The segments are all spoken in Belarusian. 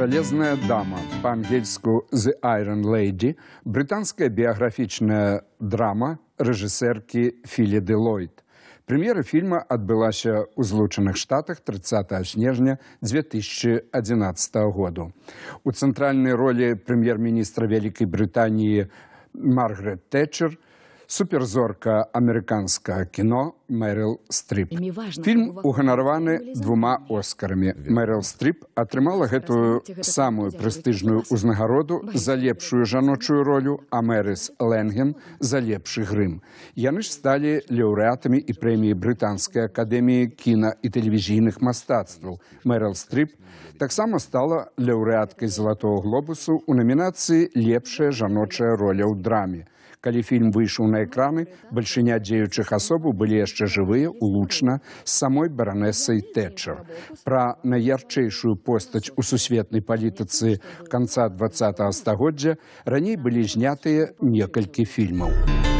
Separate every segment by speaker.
Speaker 1: «Железная дама», по-ангельску «The Iron Lady», британская биографичная драма рэжысэркі Філі Дэлойд. Прэм'ера фільма адбылася ў Злучаных Штатах 30 снежня 2011 году. У цэнтральнай ролі прэм'ер-міністра Вялікай Брытаніі Маргарет Тэтчер, суперзорка амерыканскага кіно Мэрил Стріп. Фільм уганараваны 2 Оскарамі. Мэрил Стріп атрымала гэтую самую прэстыжную ўзнагароду за лепшую жаночую ролю, а Мэрис Лэнгем за лепшы грым. Яны ж сталі лаўрэатамі і прэміі Брытанскай акадэміі кіна і тэлевізійных мастацтваў. Мэрил Стріп таксама стала лаўрэаткай Залатого глобусу ў намінацыі «Лепшая жаночая роля ў драме». Калі фільм выйшаў на экраны, бальшыня дзеючых асобаў былі яшчэ жывыя, улучна, з самой баранэсай Тэтчер. Пра найярчэйшую постаць у сусветнай палітыцы канца 20-го стагоддзя раней былі знятыя некалькі фільмаў.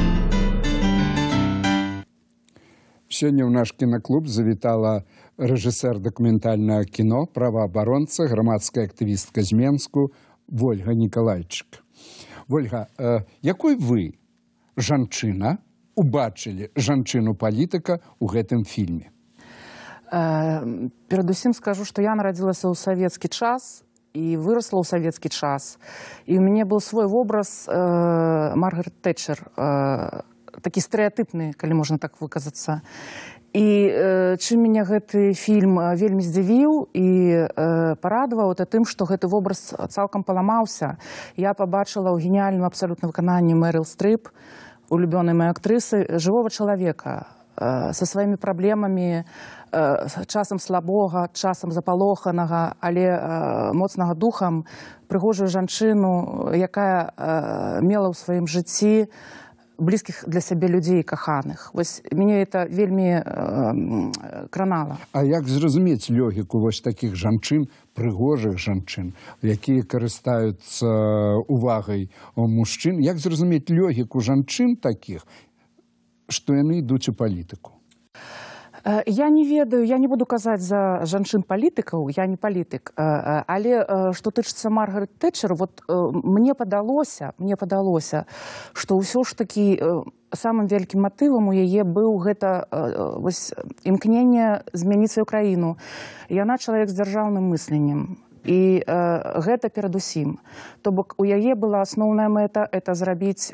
Speaker 1: Сёння ў наш кінаклуб завітала рэжысэр дакументальнага кіно, праваабаронца, грамадская актывістка з Менску Вольга Нікалайчык. Вольга, якой вы, жанчына, убачылі жанчыну-палітыка ў гэтым фільме?
Speaker 2: Перадусім скажу, што я нарадзілася ў савецкі час і вырасла ў савецкі час. І ў мяне быў свой вобраз Маргарет Тэтчер, такі стэрэатыпны, калі можна так выказацца. І чым мяне гэты фільм вельмі здзівіў і парадаваў, это тым, што гэты вобраз цалкам паламаўся. Я пабачыла ў геніяльным абсалютна выкананні Мэрил Стріп, улюбёнай маёй актрысы, жывога чалавека са сваімі праблемамі, часам слабога, часам запалоханага, але моцнага духам, прыгожую жанчыну, якая мела ў сваім жыцці блізкіх для сябе людзей каханых. Вось мяне это вельмі кранала.
Speaker 1: А як зразумець логіку вось такіх жанчын, прыгожых жанчын, якія карыстаюцца увагай мужчын? Як зразумець логіку жанчын такіх, што яны ідуць у палітыку?
Speaker 2: Я не ведаю, я не буду казаць за жанчын-палітыкаў, я не палітык, але што тычыцца Маргарет Тэтчер, вот мне падалося, што ўсё ж такі самым вялікім матывам у яе быў гэта імкненне змяніць сваю краіну. Яна чалавек з дзяржаўным мысленнем. І гэта перадусім. То бок у яе была асноўная мэта – это зрабіць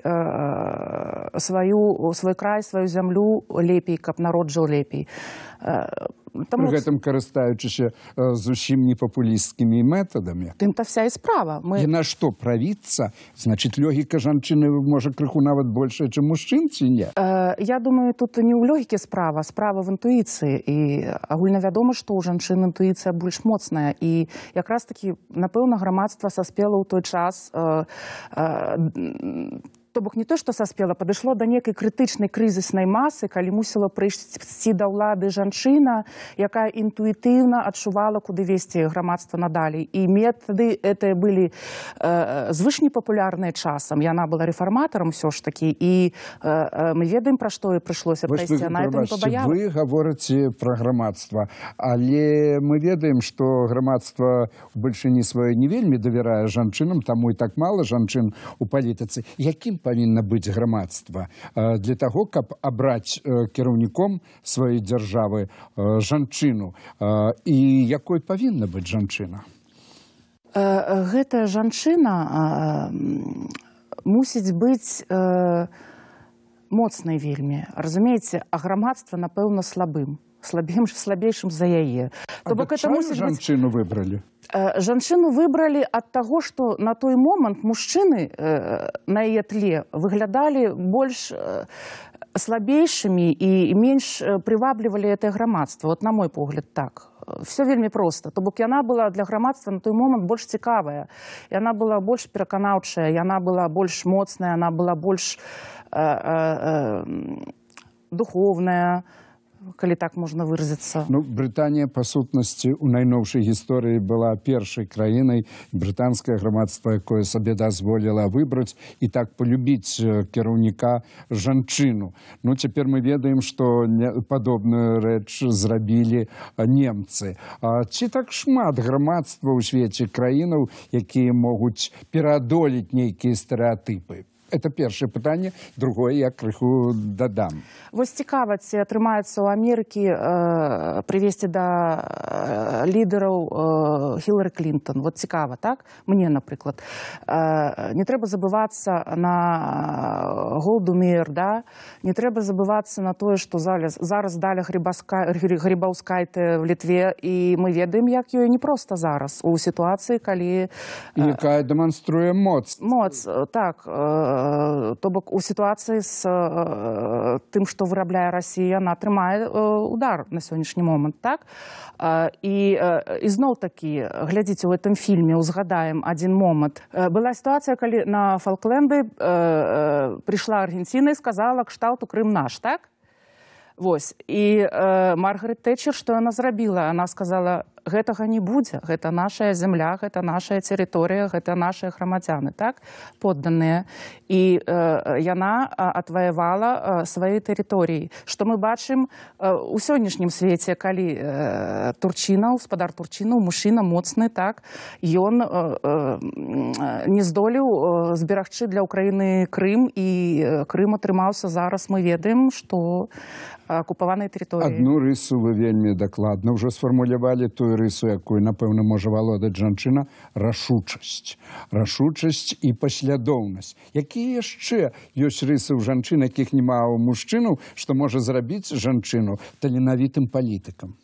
Speaker 2: свой край, сваю зямлю лепей, каб народ жыў лепей.
Speaker 1: Пры гэтым карыстаючыся зусім непапулісцкімі метадамі.
Speaker 2: Тым-то вся і справа.
Speaker 1: Яна што, правіцца? Значыць, логіка жанчыны можа крыху нават большая, чым мужчын, ці не?
Speaker 2: Я думаю, тут не ў логікі справа, справа в інтуіцыі. І агульна вядома, што ў жанчын інтуіцыя больш моцная. І якраз такі, напэўна, грамадства саспела ў той час, то бок не то, што саспела, падышло да некай крытычнай крызіснай масы, калі мусіла прыйсці да ўлады жанчына, якая інтуітыўна адчувала, куды весці грамадства надалей. І метады гэтыя былі звышнепапулярныя часам. Яна была рэфарматарам ўсё ж такі. І мы ведаем, пра што і прыйшлося прайсці. Яна это не пабаяла.
Speaker 1: Вы гаворыце пра грамадства, але мы ведаем, што грамадства ў бальшыні сваёй не вельмі давярае жанчынам, таму і так мала жанчын у палітыцы. Якім павінна быць грамадства для таго, каб абраць кіраўніком сваёй дзяржавы жанчыну? І якой павінна быць жанчына?
Speaker 2: Гэтая жанчына мусіць быць моцнай вельмі. Разумееце, а грамадства, напэўна, слабейшым за яе.
Speaker 1: А чаму жанчыну выбралі?
Speaker 2: Жанчыну выбралі ад таго, што на той момант мужчыны на яе тле выглядалі больш слабейшымі і менш прываблівалі гэтае грамадства. Вот на мой погляд, так. Все вельмі проста. То бок яна была для грамадства на той момант больш цікавая. Яна была больш пераканаўчая, яна была больш моцная, яна была больш духовная, калі так можна выразіцца.
Speaker 1: Ну, Брытанія, па сутнасці, у найноўшай гісторыі была першай краінай, брытанскае грамадства, якое сабе дазволіла выбраць і так полюбіць кіраўніка жанчыну. Ну, цяпер мы ведаем, што падобную рэч зрабілі немцы. Ці так шмат грамадства ў свеце краінаў, якія могуць пераадолець нейкія стэрэатыпы? Это першае пытанне, другое я крыху дадам.
Speaker 2: Вось цікава, ці атрымаецца ў Амерыкі прывесці да лідараў Хілары Клінтон. Вот цікава, так? Мне, напрыклад. Не трэба забывацца на Голду Меір, да? Не трэба забывацца на тое, што зараз Даля Грибаўскайте в Літве, і мы ведаем, як ёй не проста зараз, у сітуацыі, калі...
Speaker 1: Якая дэманструе моц.
Speaker 2: Моц, так. То бок у сітуацыі з тым, што вырабляе Расія, яна атрымае удар на сённяшні момант, так? І зноў-такі, глядзіце, у гэтым фільме узгадаем адзін момант. Была сітуацыя, калі на Фалкленды прыйшла Аргенціна і сказала, кшталту Крым наш, так? Вось. І Маргарет Тэтчер, што яна зрабіла? Яна сказала, гэтага не будзе, гэта нашая зямля, гэта нашая тэрыторыя, гэта нашыя грамадзяны, так, подданыя. І яна адваявала свае тэрыторыі. Што мы бачым у сённяшнім свеце, калі Турчына, гаспадар Турчына, мужчына моцны, так, ён не здолеў зберагчы для Ўкраіны Крым, і Крым атрымаўся зараз, мы ведаем, што акупаванай тэрыторыі.
Speaker 1: Адну рысу вы вельмі дакладна ўжо сфармулявалі, тую рысу, якую, напэўна, можа валодаць жанчына, рашучасць. Рашучасць і паслядоўнасць. Якія яшчэ ёсць рысы ў жанчын, якіх няма ў мужчынаў, што можа зрабіць жанчыну таленавітым палітыкам?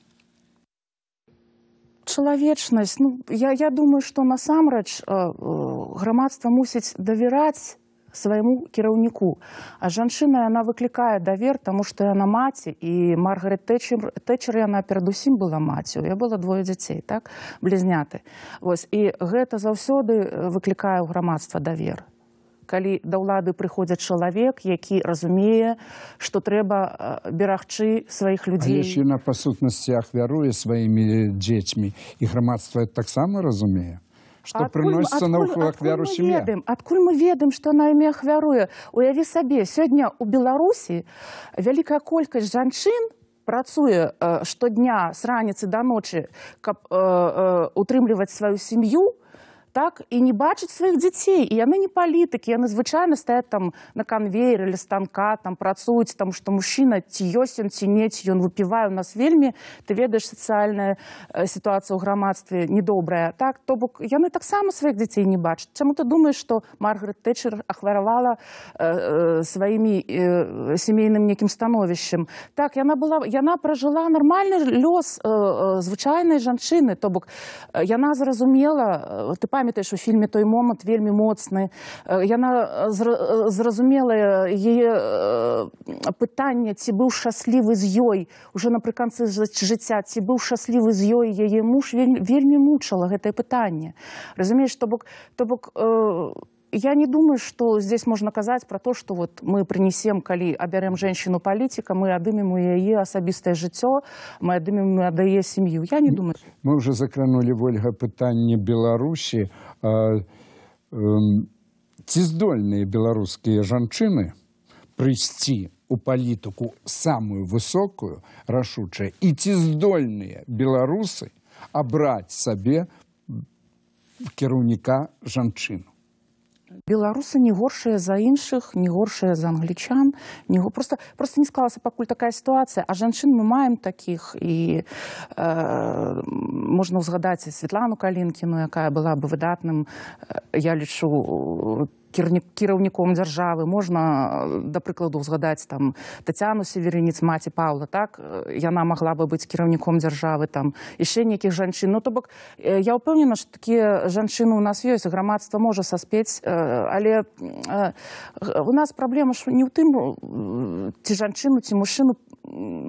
Speaker 2: Чалавечнасць. Ну, я думаю, што насамрэч грамадства мусіць давяраць свайму кіраўніку. А жанчына, яна выклікае давер, таму што яна маці, і Маргарет Тэтчер, яна перадусім была маці. Я была 2 дзяцей, так, блізняты. Вось, і гэта заўсёды выклікае ў грамадства давер. Калі да ўлады прыходзіць чалавек, які разумее, што трэба берагчы сваіх людзей.
Speaker 1: Але ж яна, па сутнасці, ахвяруе сваімі дзецьмі, і грамадства таксама разумее? Што прыносіцца на ахвяру сям'я.
Speaker 2: Адкуль мы ведаем, што яна імі ахвяруе? Уяві сабе, сёння ў Беларусі вялікая колькасць жанчын працуе штодня з раніцы да ночы, каб утрымліваць сваю сям'ю, так, і не бачаць сваіх дзяцей. І яны не палітыкі, яны звычайна стаяць там на канвееры ля станка, там працуюць, там, што мужчына ці ёсць ён, ці не, ці ён выпівае. У нас вельмі, ты ведаеш, сацыяльная сітуацыя ў грамадстве недобрая. Так, то бок яны таксама сваіх дзяцей не бачаць. Чаму ты думаеш, што Маргарет Тэтчер ахваравала сваімі сямейным некім становішчам? Так, яна пражыла нармальны лёс звычайнай жанчыны. То бок яна зразумела, ты памятаеш, у фільме той момант вельмі моцны. Яна зразумела яе пытанне, ці быў шчаслівы з ёй уже напрыканцы жыцця, ці быў шчаслівы з ёй яе муж, вельмі мучыла гэтае пытанне. Разумееш, то бок я не думаю, что здесь можно казаць про то, что вот мы принесем, калі абярем женщину политика, мы адымем у яе асабістае жыццё, мы адымем ад яе сям'ю. Я не думаю.
Speaker 1: Мы уже закранули, Ольга, пытанне Беларусі. Ці здольныя беларускія жанчыны прыйсці у палітыку самую высокую, рашучая, і ці здольныя беларусы абраць сабе кіраўніка жанчыну?
Speaker 2: Беларусы не горшыя за іншых, не горшыя за англічан. Просто не склалася пакуль такая сітуацыя. А жанчын мы маем такіх. І можна ўзгадаць Святлану Калінкіну, якая была бы выдатным, я лічу, кіраўніком дзяржавы. Можна, да прыкладу, ўзгадаць там Тацяну Северініц, маці Паўла, так? Яна магла бы быць кіраўніком дзяржавы, там, яшчэ нейкіх жанчын. Ну, то бок, я ўпэўнена, што такія жанчыны ў нас ёсць, грамадства можа саспець, але у нас праблема не ў тым, ці жанчыну, ці мужчыну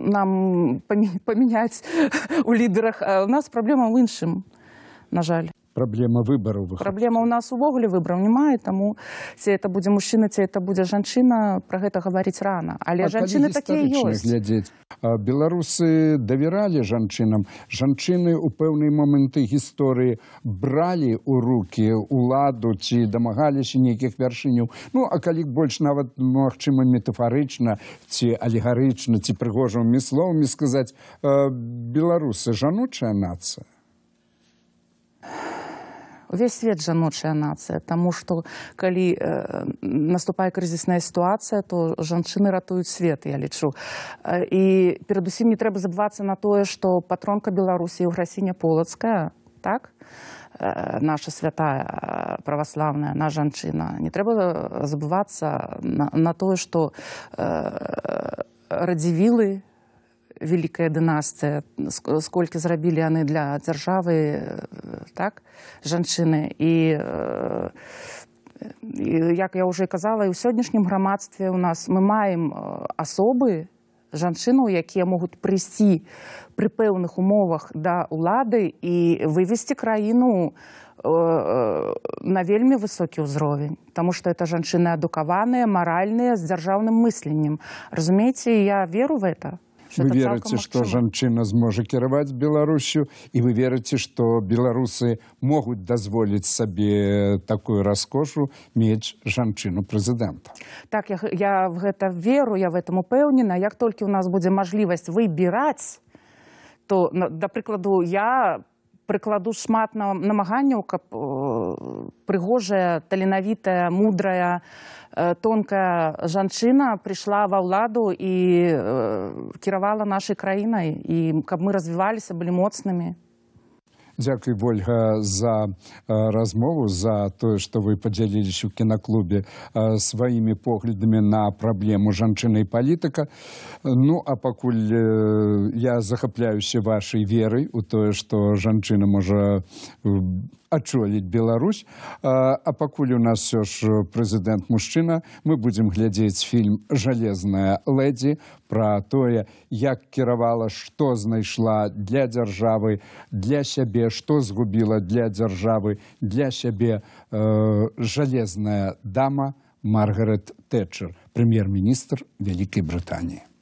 Speaker 2: нам памяняць у лідарах, а у нас праблема ў іншым, на жаль.
Speaker 1: Праблема выбараў.
Speaker 2: Праблема ў нас увогуле выбраў немає, таму ці это будзе мужчына, ці это будзе жанчына, пра гэта гаварыць рана. Але жанчыны такія ёсць.
Speaker 1: Глядзець, беларусы давяралі жанчынам. Жанчыны ў пэўныя моманты гісторыі бралі ў рукі ўладу ці дамагаліся нейкіх вяршыняў. Ну, а калі больш нават, магчыма, метафарычна ці алегарычна, ці прыгожымі словамі сказаць, беларусы жаночая нацыя.
Speaker 2: Увесь свет жаночая нацыя, таму што калі наступае крызісная сітуацыя, то жанчыны ратуюць свет, я лічу. І перадусім не трэба забывацца на тое, што патронка Беларусі Еўграфіня Полацкая, так? Наша святая праваслаўная, наша жанчына. Не трэба забывацца на тое, што радзівілы, великая дынастыя, сколькі зрабілі яны для дзяржавы, так, жанчыны. І як я ўжо казала, і ў сённяшнім грамадстве у нас мы маем асобы, жанчынаў, якія могуць прыйсці пры пэўных умовах да ўлады і вывесці краіну на вельмі высокі ўзровень. Таму што это жанчыны адукаваныя, маральныя, з дзяржаўным мысленнем. Разумееце, я веру в это.
Speaker 1: Вы верыце, што жанчына зможа кіраваць Беларусю, і вы верыце, што беларусы могуць дазволіць сабе такую раскошу мець жанчыну-прэзідэнта?
Speaker 2: Так, я в гэта веру, я в этом упэўнена. Як толькі ў нас будзе мажлівасць выбіраць, то, да прыкладу, я прыкладу шмат намаганняў, каб прыгожая, таленавітая, мудрая, тонкая жанчына прыйшла ва ўладу і кіравала нашай краінай, і каб мы развіваліся, былі моцнымі.
Speaker 1: Дзякуй, Вольга, за размову, за тое, што вы падзяліліся ў кінаклубе сваімі поглядамі на праблему жанчыны і палітыка. Ну, а пакуль я захапляюся вашай верай у тое, што жанчына можа адчоліць Беларусь, а пакуль у нас ўсё ж прэзідэнт-мужчына, мы будзем глядзець фільм «Жалезная лэдзі» пра тое, як кіравала, што знайшла для дзяржавы, для сябе, што згубіла для дзяржавы, для сябе жалезная дама Маргарет Тэтчер, прэм'ер-міністр Вялікай Брытаніі.